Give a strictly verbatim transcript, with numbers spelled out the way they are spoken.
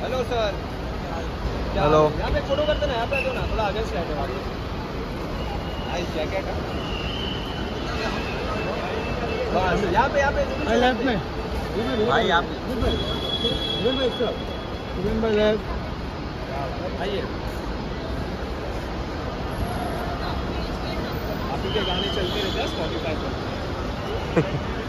Hello sir. Hello. यहाँ पे photo करते ना, यहाँ पे आ जाओ ना, थोड़ा आगे से आए वाले। Nice jacket. बस यहाँ पे यहाँ पे लेफ्ट में भाई आप आइए। आप ही के गाने चलते रहते हैं स्पॉटिफाई पर।